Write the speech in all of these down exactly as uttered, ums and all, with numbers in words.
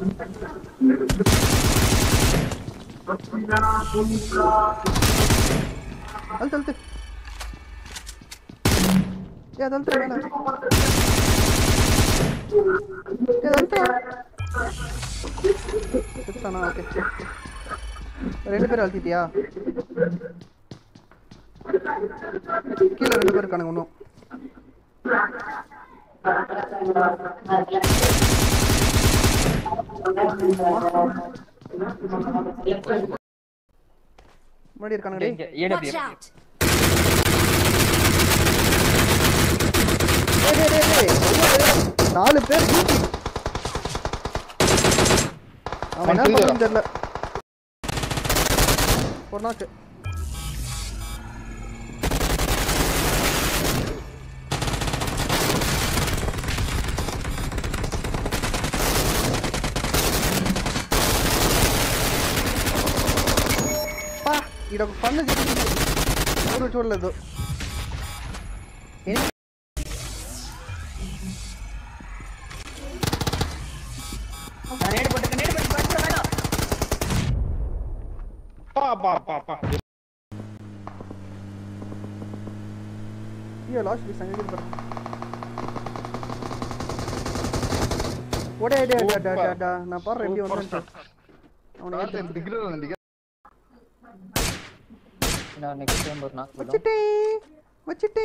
அழுத்து அழுத்து ஏ அது அழுத்து வேணா ஏ அழுத்து செத்தானா ஓகே ரெண்டு பேரும் அழுத்திட்டியா கீழே ரெண்டு பேர் இருக்கானுங்க இன்னும் முன்னாடி இருக்கானுங்க நாலு பேர் அவன் என்ன பண்ணு தெரியல ஒரு நாக்கு इधर पन्ने और చూడలేదు నేడ్ పట్టుక నేడ్ పట్టుక పట్టుక పా పా పా పా ये लास्ट भी संगे पर ओडे डे डा डा डा ना पर रेडी होना அவனே டிகிரி வந்து நான் நெக்ஸ்ட் டைம் ஒரு நாக் வச்சிட்டே வச்சிட்டே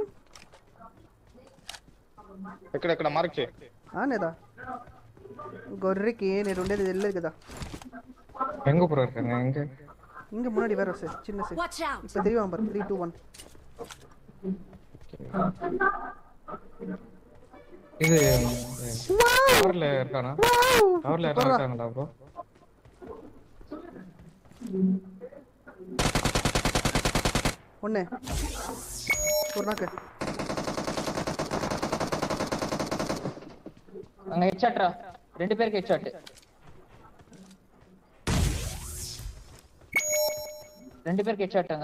ఎక్కడ ఎక్కడ మార్క్ చే ఆనేదా గొర్రెకి నేను ఉండేది తెలియదు కదా எங்க போறா இருக்காங்க எங்க இங்க முன்னாடி வேற ஒரு சின்ன சே இப்ப தெரியும் பாரு three two one இது டவர்ல இருக்கானா டவர்ல இருக்காங்களா ப்ரோ ஒண்ணே ஒரு நாக்கு அங்க ஹெட்ஷாட்ரா ரெண்டு பேருக்கு ஹெட்ஷாட் ரெண்டு பேருக்கு ஹெட்ஷாட்ங்க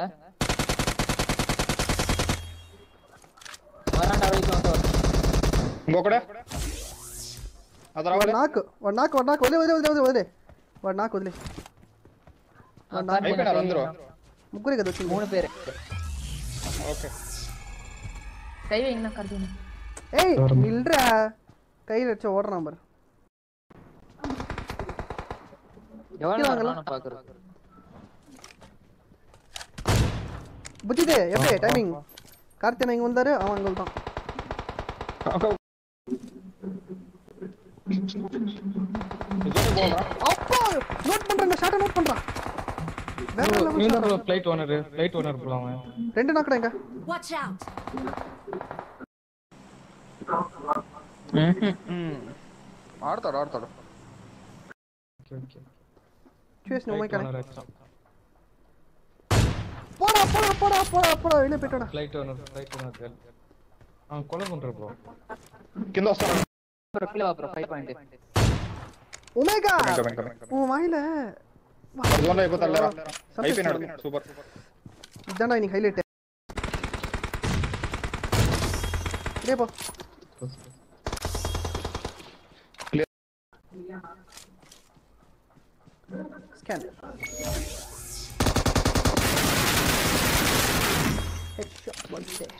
வராண்டா வரைக்கும் வந்து ఇంకొకడే అదరా నాక్ వన్ నాక్ వన్ నాక్ వదిలే వదిలే వదిలే వదిలే వన్ నాక్ వదిలే వన్ నాక్ అయిపోయినారు అందరూ ముగ్గురే కదా వచ్చింది మూడు పేరే ఓకే కై వేయనా కర్దీని ఏయ్ నిల్రా కై వెచ్చ ఓడరా నంబర్ ఎవరు వరానా పాకరు புஜிதே எப்படி டைமிங் கார்த்தினா இங்க வந்தாரு அவன் அங்க வந்தான் அப்பா நோட் பண்றாங்க ஷாட் நோட் பண்றான் வேற level flight owner flight owner போலாம் ரெண்டு நாக்கடங்க வாட்ச் அவுட் ம் ஆடுடா ஆடுடா okay okay chase no my connect போடா போடா போடா போடா போடா வெளிய போய்டா ஃளைட் ஓனர் ஃளைட் ஓனர் கேள் ஆ கொலை பண்ற ப்ரோ కింద వస్తాడు ப்ரோ கீழ வா ப்ரோ five point ஒமேகா ஓ வாயில அதுவா இப்போதல்லடா ஐபினாடு சூப்பர் இதான்டா நீ ஹைலைட் இதே போ ஸ்கேன் headshot one there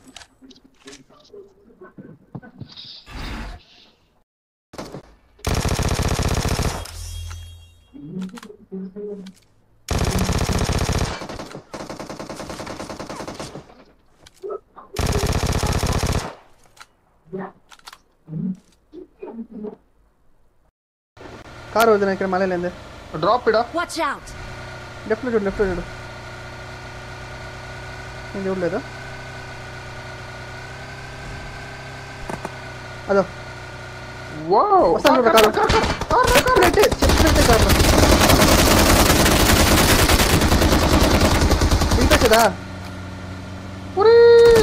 कार हो जाने के माले लेंदे ड्रॉप पिड़ा वॉच आउट लेफ्ट में जोड़ लेफ्ट में जोड़ ये जोड़ ले दो अदो वाओ वसन जोड़ कार कार कार रेट चिप कार इंटा चला पूरी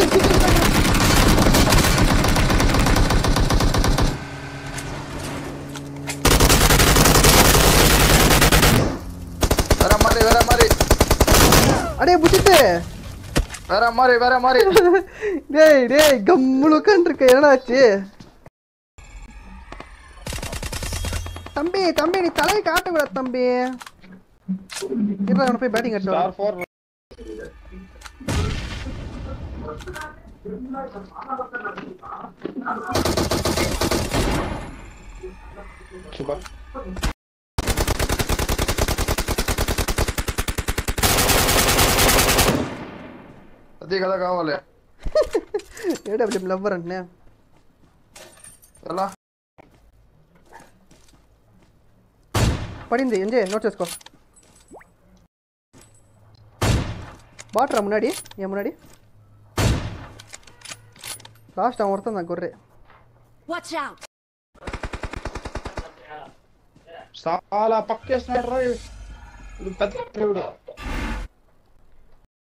अरे बुझिते வேற மாரி வேற மாரி டேய் டேய் கம்முல உட்கார்ந்திருக்க என்னடா ஆச்சு தம்பி தம்பி நீ தலையை காட்டக்கூடாது தம்பி. இருடா அவனை போய் பேட்டிங் அடிச்சு ஸ்டார் ஃபோர் சூப்பர். అదే కదా కావాలి. ఏడబ్ల్యూఎం లవ్వర్ అంటే ఎలా పడింది ఎంజే నోట్ చేసుకో. బాట్రా మున్నాడి ఏ మున్నాడి లాస్ట్ அவன் ஒருத்தன் தான் கொர்ரே. Watch out. చాలా పక్కేస్తున్నాడు రా. ఇది పెద్ద